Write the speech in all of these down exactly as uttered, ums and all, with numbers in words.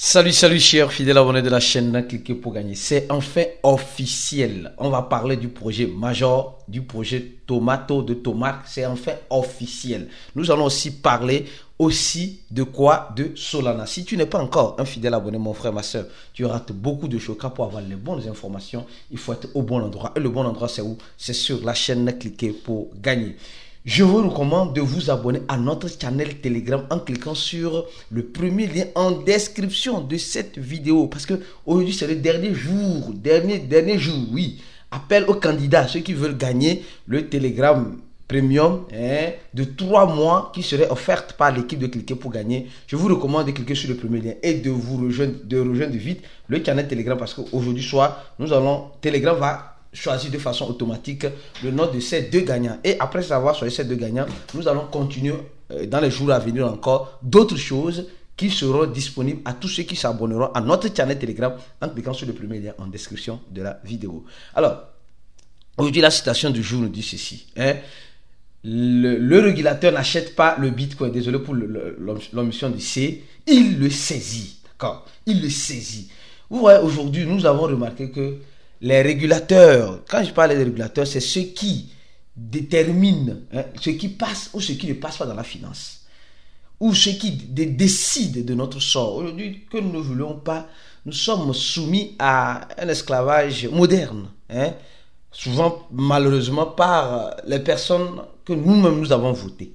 Salut, salut, chers fidèles abonnés de la chaîne, cliquez pour gagner. C'est enfin officiel. On va parler du projet Major, du projet Tomato de Tomark. C'est enfin officiel. Nous allons aussi parler aussi de quoi? De Solana. Si tu n'es pas encore un fidèle abonné, mon frère, ma soeur, tu rates beaucoup de choses. Car pour avoir les bonnes informations, il faut être au bon endroit. Et le bon endroit, c'est où? C'est sur la chaîne, cliquez pour gagner. Je vous recommande de vous abonner à notre channel Telegram en cliquant sur le premier lien en description de cette vidéo. Parce que aujourd'hui, c'est le dernier jour, dernier, dernier jour, oui. Appel aux candidats, ceux qui veulent gagner le Telegram Premium hein, de trois mois qui serait offerte par l'équipe de Cliquer pour gagner. Je vous recommande de cliquer sur le premier lien et de vous rejoindre, de rejoindre vite le channel Telegram parce qu'aujourd'hui soir, nous allons, Telegram va choisir de façon automatique le nom de ces deux gagnants. Et après avoir choisi ces deux gagnants, nous allons continuer euh, dans les jours à venir encore d'autres choses qui seront disponibles à tous ceux qui s'abonneront à notre channel Telegram en cliquant sur le premier lien en description de la vidéo. Alors, aujourd'hui, la citation du jour nous dit ceci. Hein, le, le régulateur n'achète pas le Bitcoin. Désolé pour l'omission du C. Il le saisit. D'accord? Il le saisit. Vous voyez, aujourd'hui, nous avons remarqué que les régulateurs, quand je parle des régulateurs, c'est ceux qui déterminent hein, ce qui passe ou ce qui ne passe pas dans la finance. Ou ceux qui décident de notre sort. Aujourd'hui, que nous ne voulons pas, nous sommes soumis à un esclavage moderne. Hein, souvent, malheureusement, par les personnes que nous-mêmes nous avons votées.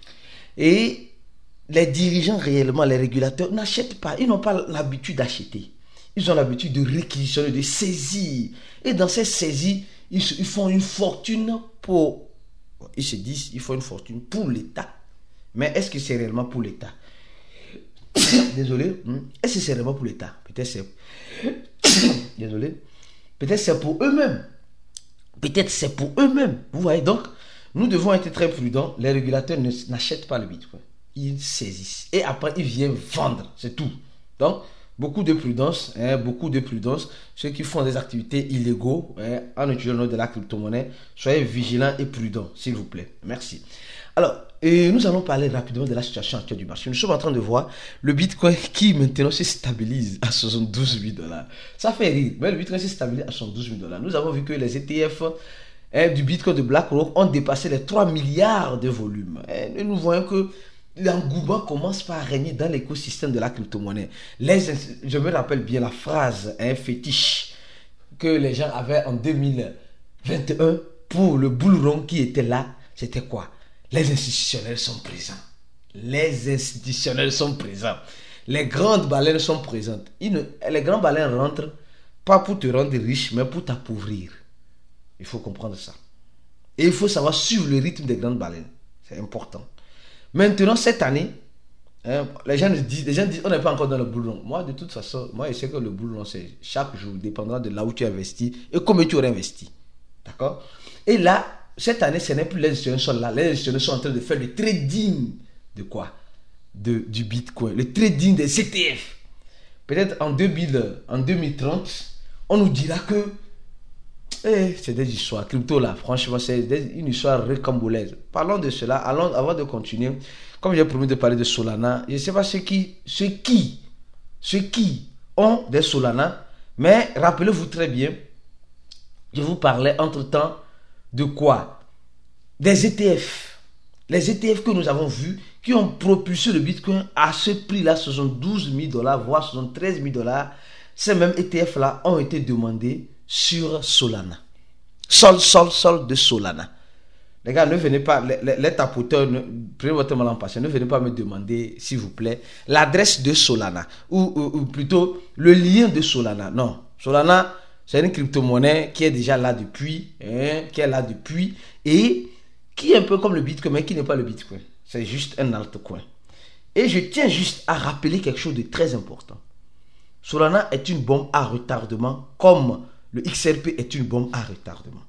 Et les dirigeants réellement, les régulateurs, n'achètent pas. Ils n'ont pas l'habitude d'acheter. Ils ont l'habitude de réquisitionner, de saisir. Et dans ces saisies, ils, ils font une fortune pour... Ils se disent, ils font une fortune pour l'État. Mais est-ce que c'est réellement pour l'État? Désolé. Est-ce que c'est réellement pour l'État? Peut-être c'est... Désolé. Peut-être c'est pour eux-mêmes. Peut-être c'est pour eux-mêmes. Vous voyez, donc, nous devons être très prudents. Les régulateurs n'achètent pas le Bitcoin. Ils saisissent. Et après, ils viennent vendre. C'est tout. Donc... Beaucoup de prudence, hein, beaucoup de prudence. Ceux qui font des activités illégaux hein, en utilisant de la crypto-monnaie, soyez vigilants et prudents, s'il vous plaît. Merci. Alors, et nous allons parler rapidement de la situation actuelle du marché. Nous sommes en train de voir le Bitcoin qui maintenant se stabilise à soixante-douze mille dollars. Ça fait rire, mais le Bitcoin se stabilise à soixante-douze mille dollars. Nous avons vu que les E T F hein, du Bitcoin de BlackRock ont dépassé les trois milliards de volume. Et nous voyons que l'engouement commence par régner dans l'écosystème de la crypto-monnaie. Je me rappelle bien la phrase hein, fétiche que les gens avaient en deux mille vingt et un pour le bull run qui était là. C'était quoi? Les institutionnels sont présents. Les institutionnels sont présents. Les grandes baleines sont présentes. Ils ne, les grandes baleines rentrent pas pour te rendre riche, mais pour t'appauvrir. Il faut comprendre ça. Et il faut savoir suivre le rythme des grandes baleines. C'est important. Maintenant, cette année, hein, les, gens disent, les gens disent on n'est pas encore dans le bull run. Moi, de toute façon, moi, je sais que le bull run, c'est chaque jour, dépendant de là où tu investis et combien tu aurais investi. D'accord? Et là, cette année, ce n'est plus les institutionnels sont là. Les institutionnels sont en train de faire le trading de quoi? De, du Bitcoin. Le trading des E T F. Peut-être en, deux mille, en deux mille trente, on nous dira que Eh, c'est des histoires crypto là, franchement, c'est une histoire recambolaise. Parlons de cela, allons, avant de continuer. Comme j'ai promis de parler de Solana, je ne sais pas ceux qui, ceux qui, ceux qui ont des Solana, mais rappelez-vous très bien, je vous parlais entre-temps de quoi? Des E T F. Les E T F que nous avons vus, qui ont propulsé le Bitcoin à ce prix-là, soixante-douze mille dollars, voire soixante-treize mille dollars. Ces mêmes E T F-là ont été demandés sur Solana. Sol, sol, sol de Solana. Les gars, ne venez pas, les, les, les tapoteurs, ne, prenez votre mal en patience, ne venez pas me demander, s'il vous plaît, l'adresse de Solana, ou, ou, ou plutôt le lien de Solana. Non, Solana, c'est une crypto-monnaie qui est déjà là depuis, hein, qui est là depuis, et qui est un peu comme le Bitcoin, mais qui n'est pas le Bitcoin. C'est juste un altcoin. Et je tiens juste à rappeler quelque chose de très important. Solana est une bombe à retardement, comme le X R P est une bombe à retardement.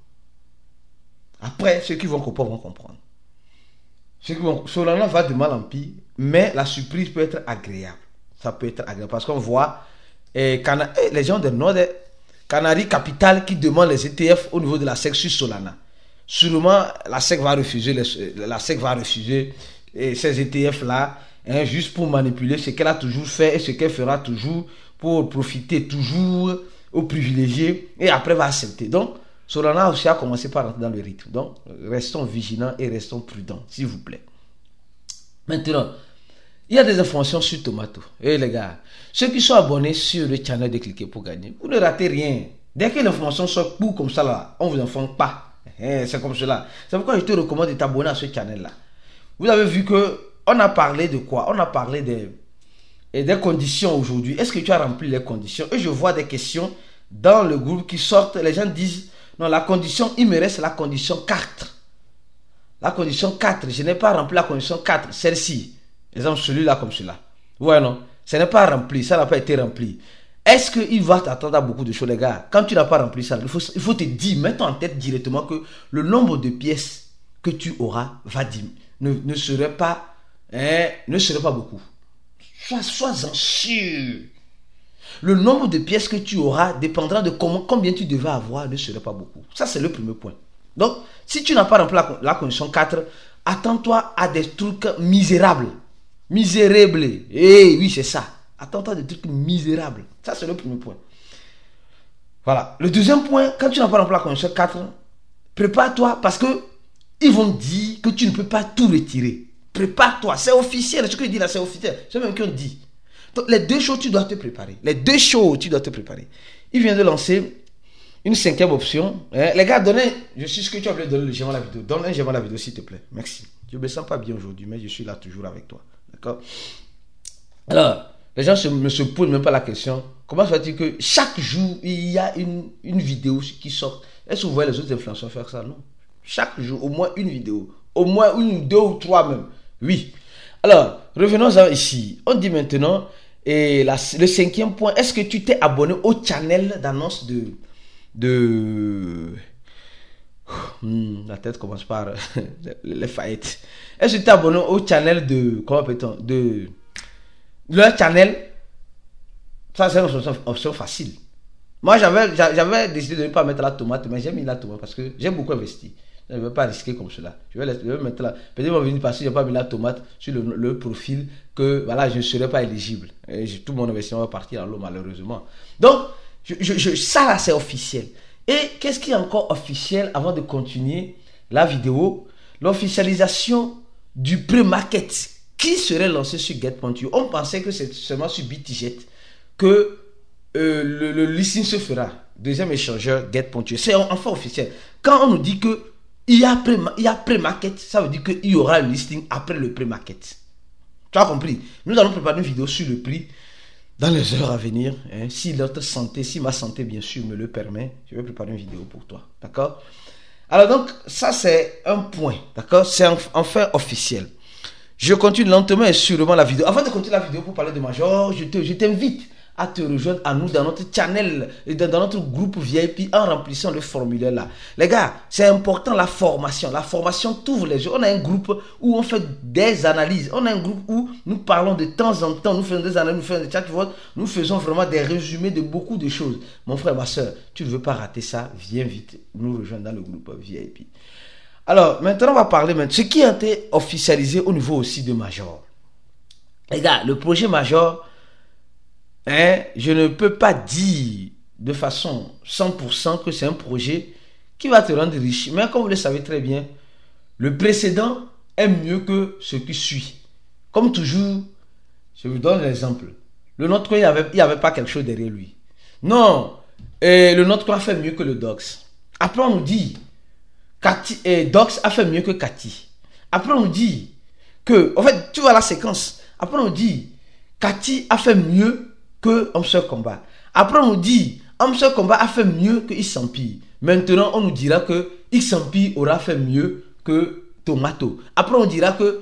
Après, ceux qui vont comprendre vont comprendre. Ceux qui vont... Solana va de mal en pire, mais la surprise peut être agréable. Ça peut être agréable parce qu'on voit eh, Cana... eh, les gens de Nord, Canary Capital qui demandent les E T F au niveau de la S E C sur Solana. Sûrement, la S E C va refuser, les... la S E C va refuser eh, ces E T F là hein, juste pour manipuler ce qu'elle a toujours fait et ce qu'elle fera toujours pour profiter toujours aux privilégiés et après va accepter. Donc, Solana aussi a commencé par rentrer dans le rythme. Donc, restons vigilants et restons prudents, s'il vous plaît. Maintenant, il y a des informations sur Tomato. Et les gars, ceux qui sont abonnés sur le channel de Cliquer pour gagner, vous ne ratez rien. Dès que l'information sort pour comme ça là, on ne vous informe pas. Eh, c'est comme cela. C'est pourquoi je te recommande de t'abonner à ce channel là. Vous avez vu que on a parlé de quoi? On a parlé des, des conditions aujourd'hui. Est-ce que tu as rempli les conditions? Et je vois des questions dans le groupe qui sortent. Les gens disent, non, la condition, il me reste la condition quatre. La condition quatre, je n'ai pas rempli la condition quatre, celle-ci. Exemple, celui-là comme cela. Ouais, non, ce n'est pas rempli, ça n'a pas été rempli. Est-ce qu'il va t'attendre à beaucoup de choses, les gars? Quand tu n'as pas rempli ça, il faut, il faut te dire, mets-toi en tête directement que le nombre de pièces que tu auras va diminuer. Ne, ne serait pas, hein, ne serait pas beaucoup. Sois, sois-en sûr. Le nombre de pièces que tu auras dépendra de comment, combien tu devras avoir, ne serait pas beaucoup. Ça, c'est le premier point. Donc, si tu n'as pas rempli la, la condition quatre, attends-toi à des trucs misérables. Misérables. Eh oui, c'est ça. Attends-toi à des trucs misérables. Ça, c'est le premier point. Voilà. Le deuxième point, quand tu n'as pas rempli la condition quatre, prépare-toi parce que ils vont dire que tu ne peux pas tout retirer. Prépare-toi. C'est officiel. Ce que je dis là, c'est officiel. C'est même qu'on dit. Donc, les deux choses, tu dois te préparer. Les deux choses, tu dois te préparer. Il vient de lancer une cinquième option. Hein? Les gars, donnez, je suis ce que tu as voulu donner le j'aime la vidéo. Donne un j'aime la vidéo, s'il te plaît. Merci. Je ne me sens pas bien aujourd'hui, mais je suis là toujours avec toi. D'accord? Alors, les gens se, ne se posent même pas la question. Comment se fait-il que chaque jour, il y a une, une vidéo qui sort? Est-ce que vous voyez les autres influenceurs faire ça? Non. Chaque jour, au moins une vidéo. Au moins une, deux ou trois même. Oui. Alors, revenons-en ici. On dit maintenant, et la, le cinquième point, est-ce que tu t'es abonné au channel d'annonce de... de hmm, la tête commence par les faillettes. Est-ce que tu t'es abonné au channel de... Comment peut-on? De... Leur channel. Ça, c'est une option, option facile. Moi, j'avais j'avais décidé de ne pas mettre la tomate, mais j'ai mis la tomate parce que j'ai beaucoup investi. Je ne vais pas risquer comme cela. Je vais, je vais mettre là. Peut-être qu'ils vont venir parce que je n'ai pas mis la tomate sur le, le profil que voilà, je ne serai pas éligible. Et tout mon investissement va partir en l'eau, malheureusement. Donc, je, je, je, ça là, c'est officiel. Et qu'est-ce qui est encore officiel avant de continuer la vidéo? L'officialisation du pré-market qui serait lancé sur Get point i o. On pensait que c'est seulement sur BitGet que euh, le, le listing se fera. Deuxième échangeur, Get point i o. C'est enfin officiel. Quand on nous dit que il y a pré-market, ça veut dire qu'il y aura le listing après le pré-market. Tu as compris? Nous allons préparer une vidéo sur le prix dans les heures à venir. Hein, si notre santé, si ma santé bien sûr me le permet, je vais préparer une vidéo pour toi. D'accord? Alors donc, ça c'est un point. D'accord? C'est enfin officiel. Je continue lentement et sûrement la vidéo. Avant de continuer la vidéo pour parler de Major, je t'invite à te rejoindre à nous dans notre channel, dans, dans notre groupe V I P en remplissant le formulaire là. Les gars, c'est important la formation. La formation t'ouvre les yeux. On a un groupe où on fait des analyses. On a un groupe où nous parlons de temps en temps. Nous faisons des analyses, nous faisons des chats, nous faisons vraiment des résumés de beaucoup de choses. Mon frère, ma soeur, tu ne veux pas rater ça, viens vite nous rejoindre dans le groupe V I P. Alors, maintenant, on va parler maintenant de ce qui a été officialisé au niveau aussi de Major. Les gars, le projet Major, hein, je ne peux pas dire de façon cent pour cent que c'est un projet qui va te rendre riche. Mais comme vous le savez très bien, le précédent est mieux que ce qui suit. Comme toujours, je vous donne l'exemple. Le nôtre, il n'y avait, il avait pas quelque chose derrière lui. Non, et le nôtre a fait mieux que le Dox. Après, on nous dit... Cathy, et Dox a fait mieux que Cathy. Après, on dit que, en fait, tu vois la séquence. Après, on dit Cathy a fait mieux que Hamster Combat. Après, on dit Hamster Combat a fait mieux que X-Empire. Maintenant, on nous dira que X-Empire aura fait mieux que Tomato. Après, on dira que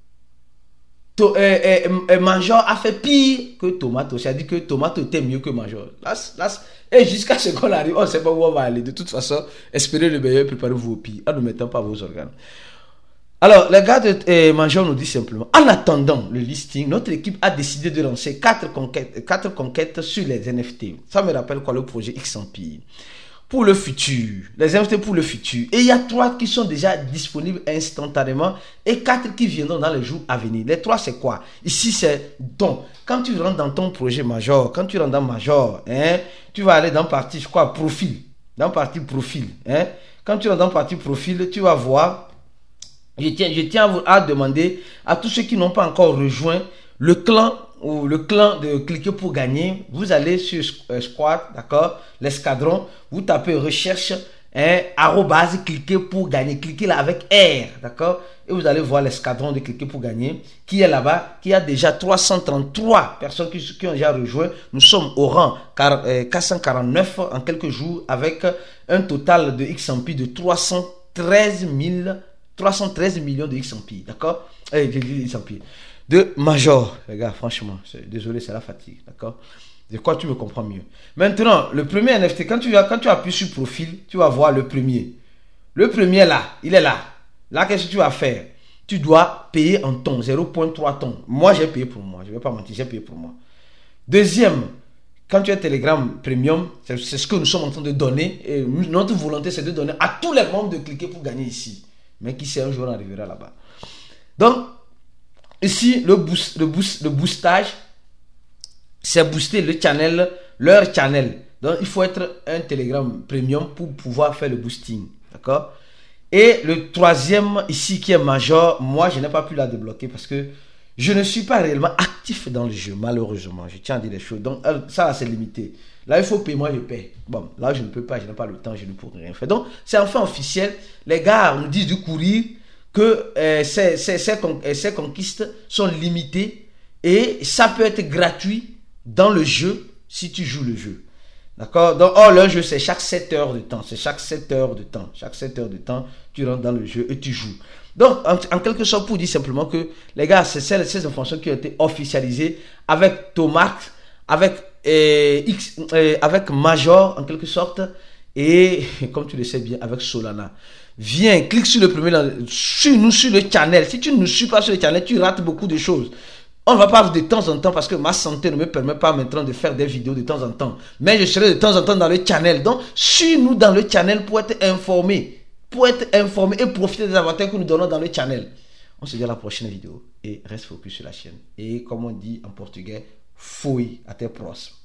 to, euh, euh, euh, Major a fait pire que Tomato. C'est-à-dire que Tomato était mieux que Major. Là, là, et jusqu'à ce qu'on arrive, on ne sait pas où on va aller. De toute façon, espérez le meilleur, préparez-vous au pire, en ne mettant pas vos organes. Alors, les gars de eh, Major nous dit simplement, en attendant le listing, notre équipe a décidé de lancer quatre conquêtes, quatre conquêtes sur les N F T. Ça me rappelle quoi le projet X-Empire. pour le futur. Les N F T pour le futur. Et il y a trois qui sont déjà disponibles instantanément et quatre qui viendront dans les jours à venir. Les trois, c'est quoi? Ici, c'est don. Quand tu rentres dans ton projet major, quand tu rentres dans major, hein, tu vas aller dans partie, je crois, profil. Dans partie profil. Hein. Quand tu rentres dans partie profil, tu vas voir. Je tiens, je tiens à, vous, à demander à tous ceux qui n'ont pas encore rejoint le clan ou le clan de Cliquer pour gagner. Vous allez sur euh, Squad, d'accord, l'escadron, vous tapez recherche, hein, arrobase Cliquer pour gagner. Cliquez là avec R, d'accord, et vous allez voir l'escadron de Cliquer pour gagner qui est là-bas, qui a déjà trois cent trente-trois personnes qui, qui ont déjà rejoint. Nous sommes au rang car, euh, quatre cent quarante-neuf en quelques jours avec un total de X M P de trois cent treize mille, trois cent treize millions de X M P, d'accord, euh, de X M P. De major, les gars, franchement, désolé, c'est la fatigue, d'accord? De quoi tu me comprends mieux. Maintenant, le premier N F T, quand tu, quand tu appuies sur profil, tu vas voir le premier. Le premier là, il est là. Là, qu'est-ce que tu vas faire? Tu dois payer en tonnes, zéro virgule trois tonnes. Moi, j'ai payé pour moi, je ne vais pas mentir, j'ai payé pour moi. Deuxième, quand tu es Telegram Premium, c'est ce que nous sommes en train de donner. Et notre volonté, c'est de donner à tous les membres de Cliquer pour gagner ici. Mais qui sait, un jour on arrivera là-bas. Donc, ici, le, boost, le, boost, le boostage, c'est booster le channel, leur channel. Donc, il faut être un Telegram Premium pour pouvoir faire le boosting. D'accord? Et le troisième, ici, qui est major, moi, je n'ai pas pu la débloquer parce que je ne suis pas réellement actif dans le jeu, malheureusement. Je tiens à dire les choses. Donc, ça, c'est limité. Là, il faut payer, moi, je paie. Bon, là, je ne peux pas, je n'ai pas le temps, je ne peux rien faire. Donc, c'est enfin officiel. Les gars nous disent du courir que euh, ces, ces, ces, con ces conquistes sont limitées et ça peut être gratuit dans le jeu si tu joues le jeu. D'accord? Donc, oh, le jeu, c'est chaque sept heures de temps. C'est chaque sept heures de temps. Chaque sept heures de temps, tu rentres dans le jeu et tu joues. Donc, en, en quelque sorte, pour dire simplement que, les gars, c'est ces, ces informations qui ont été officialisées avec Tomac, avec, euh, X, euh, avec Major, en quelque sorte, et, comme tu le sais bien, avec Solana. Viens, clique sur le premier, suis-nous sur le channel. Si tu ne nous suis pas sur le channel, tu rates beaucoup de choses. On va pas de temps en temps parce que ma santé ne me permet pas maintenant de faire des vidéos de temps en temps. Mais je serai de temps en temps dans le channel. Donc, suis-nous dans le channel pour être informé. Pour être informé et profiter des avantages que nous donnons dans le channel. On se dit à la prochaine vidéo et reste focus sur la chaîne. Et comme on dit en portugais, fui até próximo.